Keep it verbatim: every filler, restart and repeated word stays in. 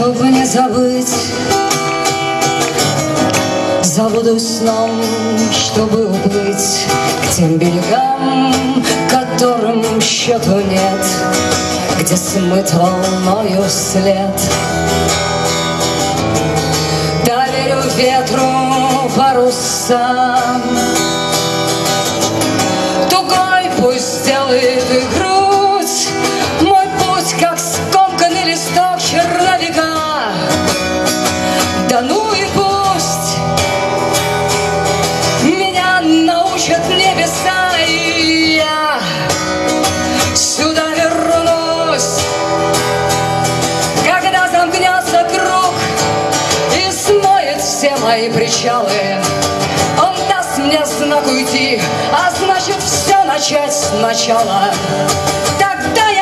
Чтобы не забыть, забуду сном, чтобы уплыть к тем берегам, которым счету нет, где смыт волною след. Доверю ветру паруса, тугой пусть сделает и грудь, мой путь, как скомканный листок черновика. Да ну и пусть меня научат небеса, и я сюда вернусь, когда замкнется круг и смоет все мои причалы. Он даст мне знак уйти, а значит все начать сначала. Тогда я